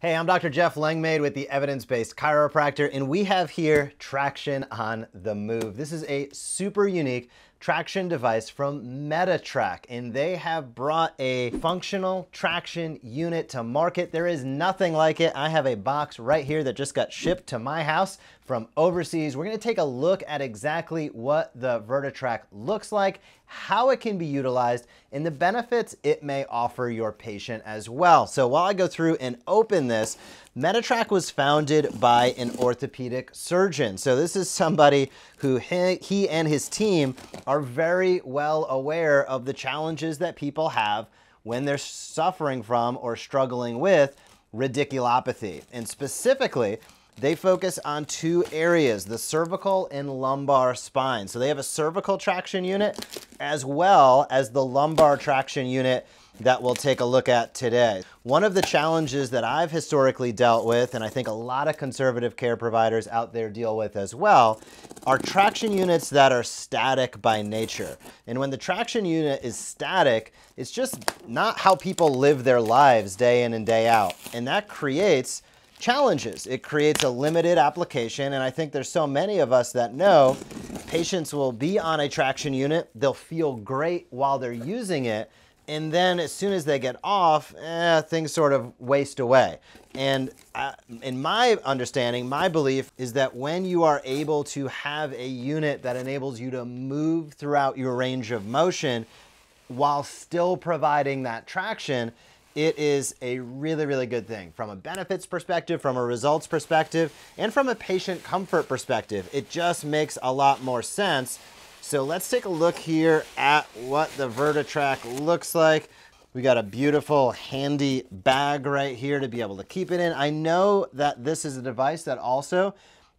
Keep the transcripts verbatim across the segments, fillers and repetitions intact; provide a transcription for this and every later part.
Hey, I'm Doctor Jeff Langmaid with the Evidence-Based Chiropractor, and we have here traction on the move. This is a super unique traction device from Meditrac, and they have brought a functional traction unit to market. There is nothing like it. I have a box right here that just got shipped to my house from overseas. We're gonna take a look at exactly what the Vertetrac looks like, how it can be utilized, and the benefits it may offer your patient as well. So while I go through and open this, Meditrac was founded by an orthopedic surgeon. So this is somebody who he, he and his team are very well aware of the challenges that people have when they're suffering from or struggling with radiculopathy. And specifically, they focus on two areas, the cervical and lumbar spine. So they have a cervical traction unit as well as the lumbar traction unit that we'll take a look at today. One of the challenges that I've historically dealt with, and I think a lot of conservative care providers out there deal with as well, are traction units that are static by nature. And when the traction unit is static, it's just not how people live their lives day in and day out. And that creates challenges. It creates a limited application, and I think there's so many of us that know patients will be on a traction unit, they'll feel great while they're using it, and then as soon as they get off, eh, things sort of waste away. And uh, in my understanding, my belief is that when you are able to have a unit that enables you to move throughout your range of motion while still providing that traction, it is a really, really good thing from a benefits perspective, from a results perspective, and from a patient comfort perspective. It just makes a lot more sense. So let's take a look here at what the Vertetrac looks like. We got a beautiful handy bag right here to be able to keep it in. I know that this is a device that also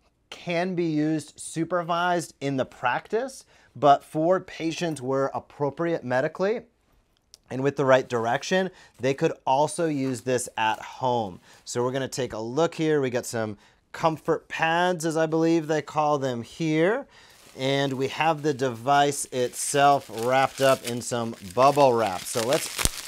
can be used supervised in the practice, but for patients where appropriate medically and with the right direction, they could also use this at home. So we're gonna take a look here. We got some comfort pads, as I believe they call them here. And we have the device itself wrapped up in some bubble wrap. So let's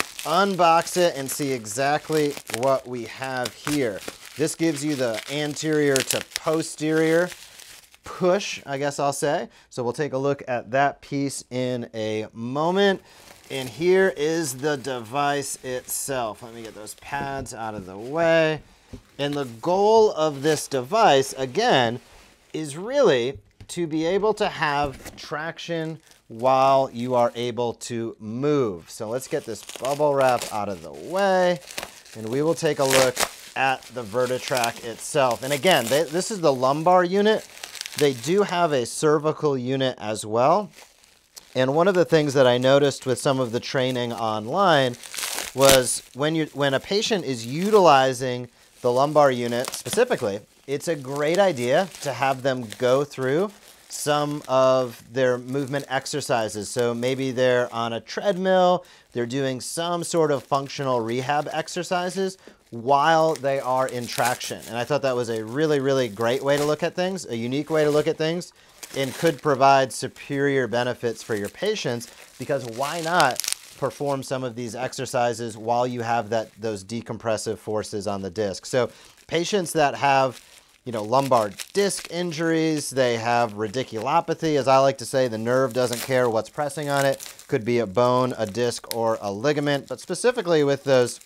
unbox it and see exactly what we have here. This gives you the anterior to posterior push, I guess I'll say. So we'll take a look at that piece in a moment. And here is the device itself. Let me get those pads out of the way. And the goal of this device, again, is really to be able to have traction while you are able to move. So let's get this bubble wrap out of the way, and we will take a look at the Vertetrac itself. And again, they, this is the lumbar unit. They do have a cervical unit as well. And one of the things that I noticed with some of the training online was when you when a patient is utilizing the lumbar unit specifically, it's a great idea to have them go through some of their movement exercises. So maybe they're on a treadmill, they're doing some sort of functional rehab exercises while they are in traction. And I thought that was a really, really great way to look at things, a unique way to look at things, and could provide superior benefits for your patients, because why not perform some of these exercises while you have that those decompressive forces on the disc. So patients that have, you know, lumbar disc injuries, they have radiculopathy, as I like to say, the nerve doesn't care what's pressing on it. Could be a bone, a disc, or a ligament. But specifically with those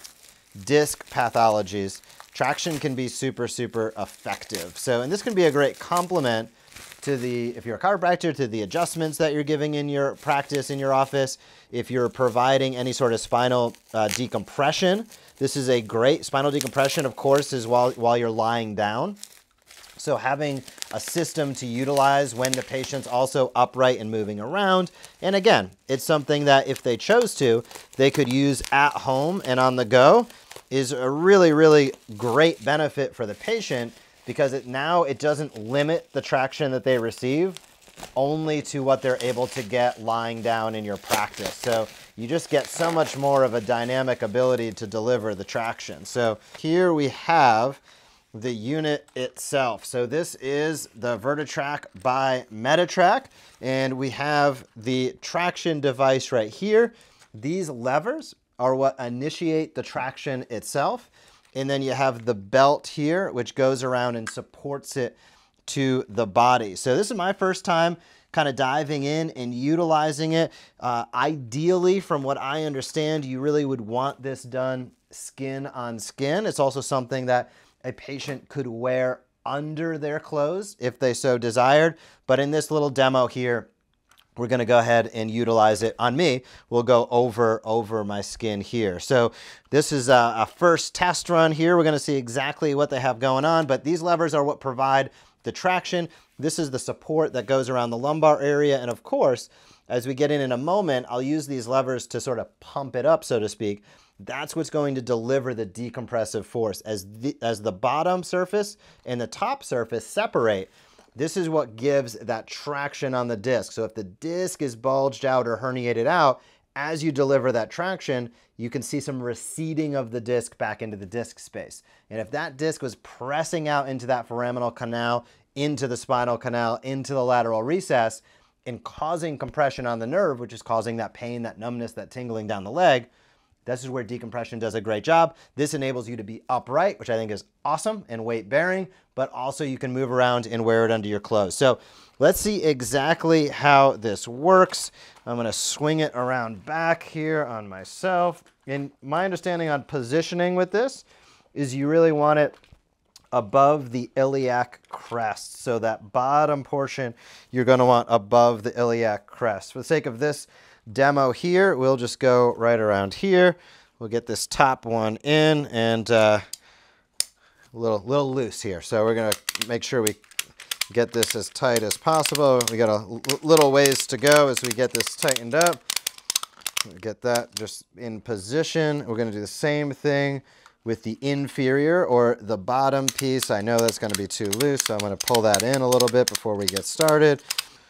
disc pathologies, traction can be super, super effective. So, and this can be a great complement to the, if you're a chiropractor, to the adjustments that you're giving in your practice, in your office. If you're providing any sort of spinal uh, decompression, this is a great spinal decompression, of course, is while, while you're lying down. So having a system to utilize when the patient's also upright and moving around. And again, it's something that if they chose to, they could use at home and on the go, is a really, really great benefit for the patient, because it now it doesn't limit the traction that they receive only to what they're able to get lying down in your practice. So you just get so much more of a dynamic ability to deliver the traction. So here we have the unit itself. So this is the Vertetrac by Meditrac, and we have the traction device right here. These levers are what initiate the traction itself. and then you have the belt here, which goes around and supports it to the body. So this is my first time kind of diving in and utilizing it. Uh, ideally, from what I understand, you really would want this done skin on skin. It's also something that a patient could wear under their clothes if they so desired. But in this little demo here, we're going to go ahead and utilize it on me. We'll go over over my skin here. So this is a, a first test run here. We're going to see exactly what they have going on, but these levers are what provide the traction. This is the support that goes around the lumbar area. And of course, as we get in in a moment, I'll use these levers to sort of pump it up, so to speak. That's what's going to deliver the decompressive force. As the, as the bottom surface and the top surface separate, this is what gives that traction on the disc. So if the disc is bulged out or herniated out, as you deliver that traction, you can see some receding of the disc back into the disc space. And if that disc was pressing out into that foraminal canal, into the spinal canal, into the lateral recess, and causing compression on the nerve, which is causing that pain, that numbness, that tingling down the leg, this is where decompression does a great job. This enables you to be upright, which I think is awesome and weight bearing, but also you can move around and wear it under your clothes. So let's see exactly how this works. I'm gonna swing it around back here on myself. And my understanding on positioning with this is you really want it above the iliac crest. So that bottom portion, you're gonna want above the iliac crest. For the sake of this demo here, we'll just go right around here. We'll get this top one in and uh, a little, little loose here. So we're gonna make sure we get this as tight as possible. We got a little ways to go as we get this tightened up. Get that just in position. We're gonna do the same thing with the inferior or the bottom piece. I know that's gonna be too loose, so I'm gonna pull that in a little bit before we get started.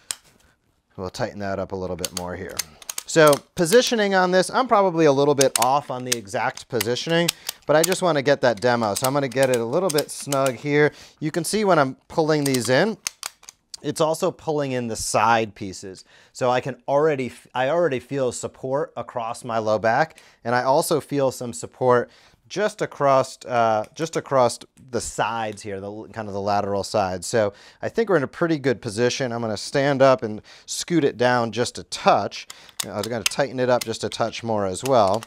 We'll tighten that up a little bit more here. So positioning on this, I'm probably a little bit off on the exact positioning, but I just want to get that demo. So I'm going to get it a little bit snug here. You can see when I'm pulling these in, it's also pulling in the side pieces. So I can already, I already feel support across my low back, and I also feel some support just across, uh, just across the sides here, the kind of the lateral sides. So I think we're in a pretty good position. I'm going to stand up and scoot it down just a touch. I was going to tighten it up just a touch more as well.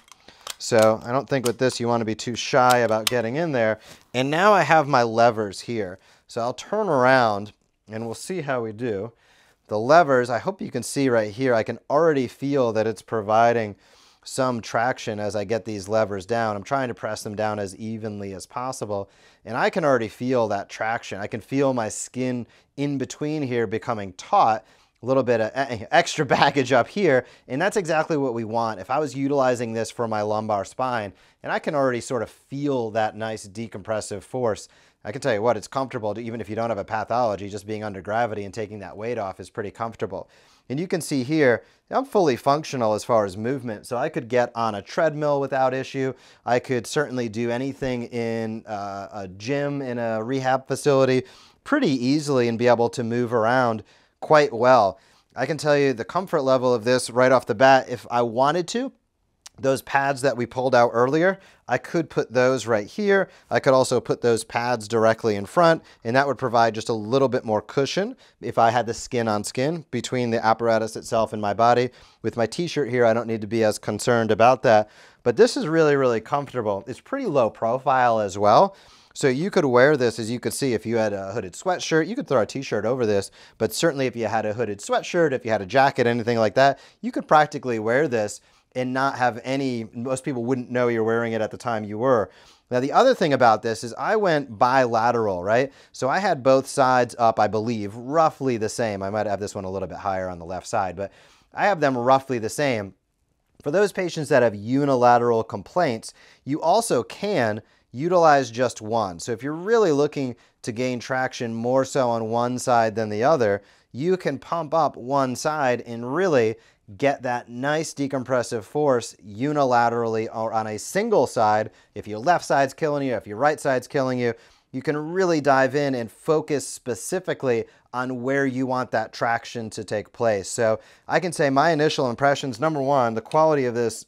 So I don't think with this you want to be too shy about getting in there. And now I have my levers here. So I'll turn around and we'll see how we do. The levers, I hope you can see right here, I can already feel that it's providing some traction as I get these levers down. I'm trying to press them down as evenly as possible, and I can already feel that traction. I can feel my skin in between here becoming taut, a little bit of extra baggage up here, and that's exactly what we want. If I was utilizing this for my lumbar spine, and I can already sort of feel that nice decompressive force, I can tell you what, it's comfortable to, even if you don't have a pathology, just being under gravity and taking that weight off is pretty comfortable. And you can see here, I'm fully functional as far as movement, so I could get on a treadmill without issue. I could certainly do anything in uh, a gym, in a rehab facility pretty easily and be able to move around quite well. I can tell you the comfort level of this right off the bat, if I wanted to, those pads that we pulled out earlier, I could put those right here. I could also put those pads directly in front, and that would provide just a little bit more cushion if I had the skin on skin between the apparatus itself and my body. With my t-shirt here, I don't need to be as concerned about that. But this is really, really comfortable. It's pretty low profile as well. So you could wear this, as you could see, if you had a hooded sweatshirt, you could throw a t-shirt over this, but certainly if you had a hooded sweatshirt, if you had a jacket, anything like that, you could practically wear this and not have any, most people wouldn't know you're wearing it at the time you were. Now the other thing about this is I went bilateral, right? So I had both sides up, I believe, roughly the same. I might have this one a little bit higher on the left side, but I have them roughly the same. For those patients that have unilateral complaints, you also can utilize just one. So if you're really looking to gain traction more so on one side than the other, you can pump up one side and really get that nice decompressive force unilaterally or on a single side. If your left side's killing you, if your right side's killing you, you can really dive in and focus specifically on where you want that traction to take place. So I can say my initial impressions, number one, the quality of this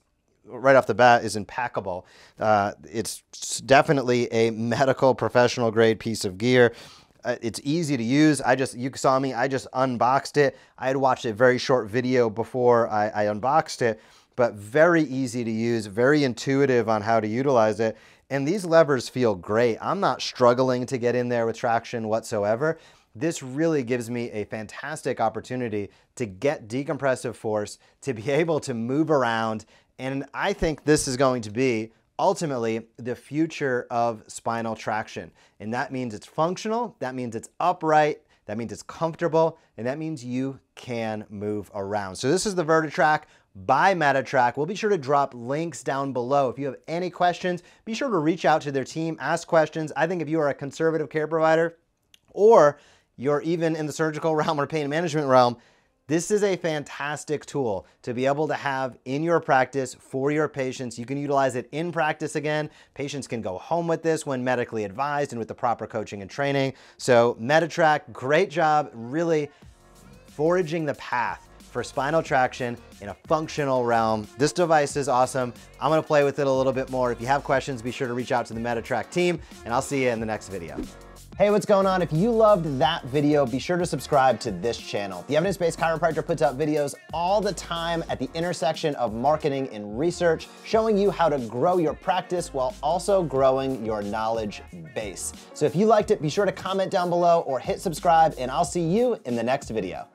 right off the bat is impeccable. Uh, it's definitely a medical professional grade piece of gear. Uh, it's easy to use. I just, you saw me, I just unboxed it. I had watched a very short video before I, I unboxed it, but very easy to use, very intuitive on how to utilize it. And these levers feel great. I'm not struggling to get in there with traction whatsoever. This really gives me a fantastic opportunity to get decompressive force, to be able to move around. And I think this is going to be ultimately the future of spinal traction. And that means it's functional, that means it's upright, that means it's comfortable, and that means you can move around. So this is the Vertetrac by Meditrac. We'll be sure to drop links down below. If you have any questions, be sure to reach out to their team, ask questions. I think if you are a conservative care provider, or you're even in the surgical realm or pain management realm, this is a fantastic tool to be able to have in your practice for your patients. You can utilize it in practice again. Patients can go home with this when medically advised and with the proper coaching and training. So Meditrac, great job really foraging the path for spinal traction in a functional realm. This device is awesome. I'm gonna play with it a little bit more. If you have questions, be sure to reach out to the Meditrac team, and I'll see you in the next video. Hey, what's going on? If you loved that video, be sure to subscribe to this channel. The Evidence-Based Chiropractor puts out videos all the time at the intersection of marketing and research, showing you how to grow your practice while also growing your knowledge base. So if you liked it, be sure to comment down below or hit subscribe, and I'll see you in the next video.